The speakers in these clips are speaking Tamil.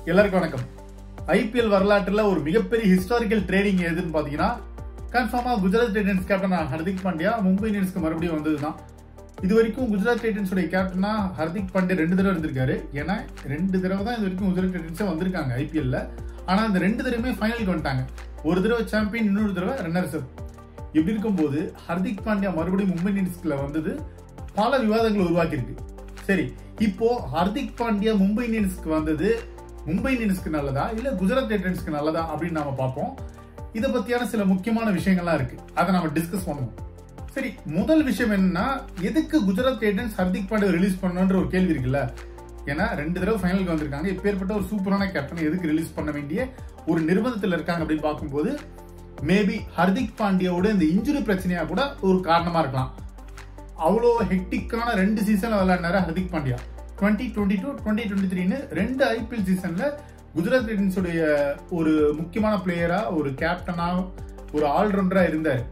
எல்லாருக்கும் வணக்கம். IPL வரலாற்றுல ஒரு மிகப்பெரிய ஹிஸ்டாரிக்கல் ட்ரேடிங் எதுன்னு பாத்தீங்கன்னா கன்ஃபார்மா குஜராத் டைட்டன்ஸ் கேப்டன் ஹர்திக் பாண்டியா மும்பை இந்தியன்ஸ்க்கு மறுபடியும் வந்ததுதான். இது வரைக்கும் குஜராத் டைட்டன்ஸ் உடைய கேப்டனா ஹர்திக் பாண்டியா 2 தடவை இருந்திருக்காரு. ஏன்னா 2 தடவை தான் இது வரைக்கும் குஜராத் டைட்டன்ஸே வந்திருக்காங்க IPL-ல. ஆனா அந்த 2 தடவையுமே ஃபைனலுக்கு வந்துட்டாங்க. ஒரு தடவை சாம்பியன், இன்னொரு தடவை ரன்னர்ஸ் அப். இப்படி இருக்கும்போது ஹர்திக் பாண்டியா மறுபடியும் மும்பை இந்தியன்ஸ்ல வந்தது பல விவாதங்களை உருவாக்கி இருக்கு. சரி, இப்போ ஹர்திக் பாண்டியா மும்பை இந்தியன்ஸ்க்கு வந்தது மும்பை இந்தியன்ஸ்க்கு நல்லதா இல்ல குஜராத் டைட்டன்ஸ்க்கு நல்லதா அப்படின்னு நாம பார்ப்போம். இதை பத்தியான சில முக்கியமான விஷயங்கள்லாம் இருக்கு, அதை நாம டிஸ்கஸ் பண்ணுவோம். சரி, முதல் விஷயம் என்னன்னா, எதுக்கு குஜராத் டைட்டன்ஸ் ஹர்திக் பாண்டியா ரிலீஸ் பண்ணணும்ன்ற ஒரு கேள்வி இருக்குல்ல. ஏன்னா 2 தடவை ஃபைனலுக்கு வந்திருக்காங்க. இப்பேற்பட்ட ஒரு சூப்பரான கேப்டன் எதுக்கு ரிலீஸ் பண்ண வேண்டிய ஒரு நிர்பந்தத்தில் இருக்காங்க அப்படின்னு பார்க்கும்போது மேபி ஹர்திக் பாண்டியாவோட இந்த இன்ஜுரி பிரச்சனையா கூட ஒரு காரணமா இருக்கலாம். அவ்வளோ ஹெக்டிக்கான 2 சீசன்ல விளையாடினாரு ஹர்திக் பாண்டியா. 2022, 2023 2 IPL சீசன்ல குஜராத் டைட்டன்ஸ் உடைய ஒரு முக்கியமான பிளேயரா, ஒரு கேப்டனா, ஒரு ஆல்ரவுண்டரா இருந்தாரு.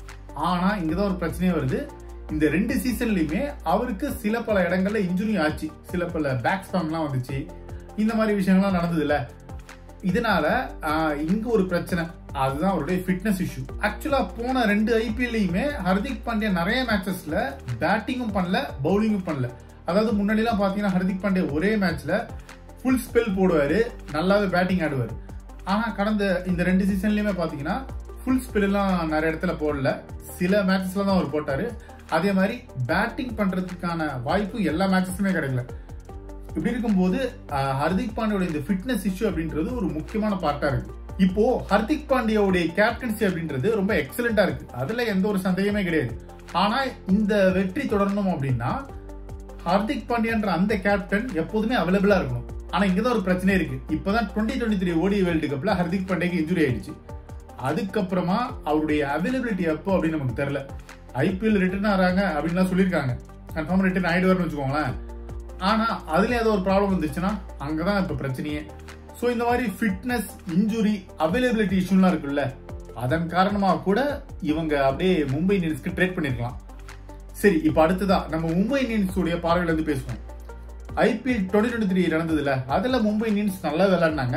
ஆனா இங்கதான் ஒரு பிரச்சனையே வருது. இந்த 2 சீசன்லயுமே அவருக்கு சில பல இடங்கள்ல இன்ஜுரி ஆச்சு, சில பல பேக் ஸ்பாம்லாம் வந்துச்சு, இந்த மாதிரி விஷயங்கள்லாம் நடந்தது இல்ல. இதனால இங்க ஒரு பிரச்சனை, அதுதான் அவருடைய ஃபிட்னஸ் இஷ்யூ. ஆக்சுவலா போன 2 IPL-லையுமே ஹர்திக் பாண்டியா நிறைய மேட்சஸ்ல பேட்டிங்கும் பண்ணல, பவுலிங்கும் பண்ணல. அதாவது முன்னாடி எல்லாம் பாத்தீங்கன்னா ஹர்திக் பாண்டியா ஒரே மேட்ச்ல ஃபுல் ஸ்பெல் போடுவாரு, நல்லாவே பேட்டிங் ஆடுவாரு. ஆனா கடந்த இந்த 2 சீசன்லயுமே பாத்தீங்கன்னா ஃபுல் ஸ்பெல் எல்லாம் நிறைய இடத்துல போடல, சில மேட்சஸ்ல தான் அவர் போட்டாரு. அதே மாதிரி பேட்டிங் பண்றதுக்கான வாய்ப்பு எல்லா மேட்சஸுமே கிடைக்கல. இப்படி இருக்கும்போது ஹர்திக் பாண்டியோட இந்த ஃபிட்னஸ் இஷ்யூ அப்படின்றது ஒரு முக்கியமான பார்ட்டா இருக்கு. இப்போ ஹர்திக் பாண்டியாவுடைய கேப்டன்சி அப்படின்றது ரொம்ப எக்ஸலண்டா இருக்கு, அதுல எந்த ஒரு சந்தேகமே கிடையாது. ஆனா இந்த வெற்றி தொடரணும் அப்படின்னா ஹர்திக் பாண்டியான்ற அந்த கேப்டன் எப்போதுமே அவைலபிளா இருக்கணும். ஆனா இங்கதான் ஒரு பிரச்சனை இருக்கு. இப்பதான் 2023 ODI வேர்ல்டு கப்ல ஹர்திக் பாண்டியாக்கு இன்ஜுரி ஆயிடுச்சு. அதுக்கப்புறமா அவருடைய அவைலபிலிட்டி எப்போ அப்படின்னு நமக்கு தெரியல. IPL ரிட்டர்ன் ஆறாங்க அப்படின்னு சொல்லியிருக்காங்க, கன்ஃபார்ம் ரிட்டர்ன் ஆயிடுவார்னு வச்சுக்கோங்களேன். ஆனா அதுல ஏதோ ஒரு ப்ராப்ளம் வந்துச்சுன்னா அங்கதான் இப்ப பிரச்சனையே. சோ இந்த மாதிரி ஃபிட்னஸ், இன்ஜுரி, அவைலபிலிட்டி இஷ்யூலாம் இருக்குல்ல, அதன் காரணமா கூட இவங்க அப்படியே மும்பை இந்தியன்ஸ்க்கு ட்ரேட் பண்ணிருக்கலாம். சரி, இப்ப அடுத்ததா நம்ம மும்பை இந்தியன்ஸ் உடைய பார்வையில இருந்து பேசுவோம். IPL 2023 நடந்ததுல, அதுல மும்பை இந்தியன்ஸ் நல்லா விளையாடினாங்க.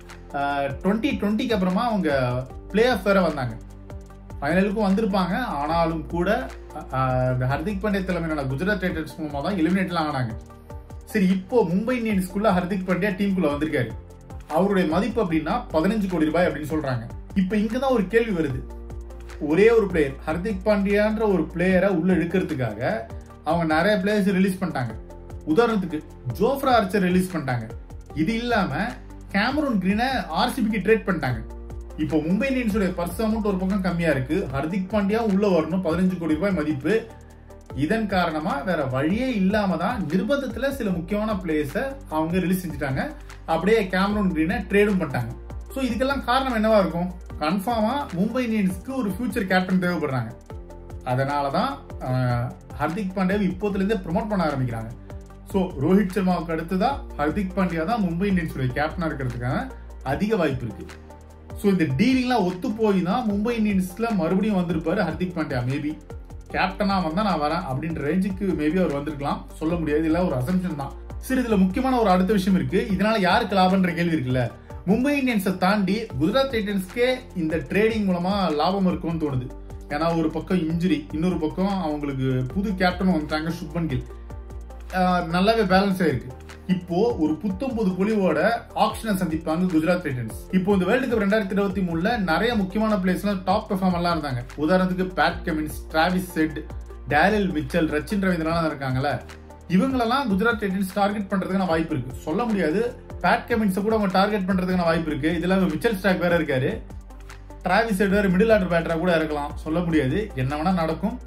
2020க்கு அப்புறமா அவங்க பிளே ஆஃப் வேற வந்தாங்க, ஃபைனலுக்கும் வந்திருப்பாங்க. ஆனாலும் கூட ஹர்திக் பாண்டியா தலைமையிலான குஜராத் டைட்டன்ஸ் மூலமா தான் எலிமினேட்லாம் ஆனாங்க. சரி, இப்போ மும்பை இந்தியன்ஸ்குள்ள ஹர்திக் பாண்டியா டீமுக்குள்ள வந்திருக்காரு. அவருடைய மதிப்பு அப்படின்னா 15 கோடி ரூபாய் அப்படின்னு சொல்றாங்க. இப்ப இங்கதான் ஒரு கேள்வி வருது. ஒரே ஒரு பிளேயர் ஹர்திக் பாண்டியான்ற ஒரு பிளேயரை உள்ள இழுக்கிறதுக்காக அவங்க நிறைய பிளேயர்ஸ் ரிலீஸ் பண்ணிட்டாங்க. உதாரணத்துக்கு ஜோஃப்ரா ஆர்ச்சர் ரிலீஸ் பண்ணிட்டாங்க. இது இல்லாம கேமரூன் கிரீனை RCBக்கு ட்ரேட் பண்ணிட்டாங்க. இப்போ மும்பை இந்தியன்ஸோட பர்ஸ் அமௌண்ட் ஒரு பக்கம் கம்மியா இருக்கு, ஹர்திக் பாண்டியா உள்ள வரணும், 15 கோடி ரூபாய் மதிப்பு. இதன் காரணமா வேற வழியே இல்லாம தான் நிர்பந்தத்துல சில முக்கியமான பிளேயர்ஸை அவங்க ரிலீஸ் செஞ்சுட்டாங்க. அப்படியே கேமரூன் கிரீனை ட்ரேடும் பண்ணிட்டாங்க. சோ இதுக்கெல்லாம் காரணம் என்னவா இருக்கும்? கன்ஃபார்மா மும்பை இந்தியன்ஸ்க்கு ஒரு ஃபியூச்சர் கேப்டன் தேவைப்படுறாங்க. அதனாலதான் ஹர்திக் பாண்டியாவை இப்போதுல இருந்தே ப்ரொமோட் பண்ண ஆரம்பிக்கிறாங்க. சோ ரோஹித் சர்மாவுக்கு அடுத்துதான் ஹர்திக் பாண்டியா தான் மும்பை இந்தியன்ஸோட கேப்டனா இருக்கிறதுக்கான அதிக வாய்ப்பு இருக்கு. சோ இந்த டீலிங்லாம் ஒத்து போய் தான் மும்பை இந்தியன்ஸ்ல மறுபடியும் வந்திருப்பாரு ஹர்திக் பாண்டியா. மேபி கேப்டனா வந்தா நான் வரேன் அப்படின்ற ரேஞ்சுக்கு மேபி அவர் வந்திருக்கலாம், சொல்ல முடியாது, இல்ல ஒரு அசம்ஷன் தான். சரி, இதுல முக்கியமான ஒரு அடுத்த விஷயம் இருக்கு. இதனால யாருக்கு லாபம்ன்ற கேள்வி இருக்குல்ல. மும்பை இந்தியன்ஸை தாண்டி குஜராத் டைட்டன்ஸ்க்கே இந்த ட்ரேடிங் மூலமா லாபம் இருக்கும்னு தோணுது. ஏன்னா ஒரு பக்கம் இன்ஜுரி, இன்னொரு பக்கம் அவங்களுக்கு புது கேப்டன் வந்துட்டாங்க சுப்மன் கில், நல்லாவே பேலன்ஸ் ஆயிருக்கு. இப்போ ஒரு புத்தம்புது பொலிவோட ஆக்ஷனை சந்திப்பாங்க குஜராத் டைட்டன்ஸ். இப்போ இந்த வேர்ல்டு கப் 2023ல நிறைய முக்கியமான பிளேயர்ஸ்லாம் டாப் பெர்ஃபார்மர்லாம் இருந்தாங்க. உதாரணத்துக்கு Pat Cummins, Travis Head, Daryl Mitchell, Rachin ரவீந்திரனாலாம் இருக்காங்கல்ல. இவங்களெல்லாம் குஜராத் டைட்டன்ஸ் டார்கெட் பண்றதுக்கான வாய்ப்பு இருக்கு. சொல்ல முடியாது, பேட் கமின்ஸை கூட அவங்க டார்கெட் பண்றதுக்கான வாய்ப்பு இருக்கு. இதுல மிச்சல் ஸ்டாக் வேற இருக்காரு, டிராவிஸ் ஹெட் வேற மிடில் ஆர்டர் பேட்டரா கூட இருக்கலாம், சொல்ல முடியாது, என்ன வேணா நடக்கும்.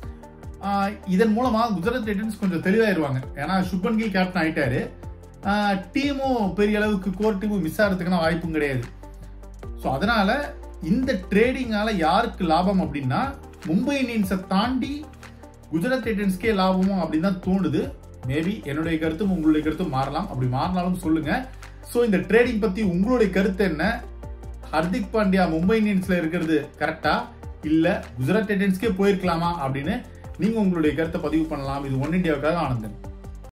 இதன் மூலமா குஜராத் டைட்டன்ஸ் கொஞ்சம் தெளிவாயிருவாங்க. ஏன்னா சுப்மன் கில் கேப்டன் ஆயிட்டாரு, டீமும் பெரிய அளவுக்கு கோர் டீமும் மிஸ் ஆகிறதுக்கான வாய்ப்பும் கிடையாது. ஸோ அதனால இந்த ட்ரேடிங்கால யாருக்கு லாபம் அப்படின்னா மும்பை இந்தியன்ஸை தாண்டி குஜராத் டைட்டன்ஸ்க்கே லாபமோ அப்படின்னு தான் தோணுது. மேபி என்னுடைய கருத்தும் உங்களுடைய கருத்தும் மாறலாம், அப்படி மாறினாலும் சொல்லுங்க. ஸோ இந்த ட்ரேடிங் பத்தி உங்களுடைய கருத்து என்ன? ஹர்திக் பாண்டியா மும்பை இந்தியன்ஸ்ல இருக்கிறது கரெக்டா, இல்ல குஜராத் டைட்டன்ஸ்க்கே போயிருக்கலாமா அப்படின்னு நீங்க உங்களுடைய கருத்தை பதிவு பண்ணலாம். இது ஒன் இண்டியாவுக்காக ஆனந்தன்.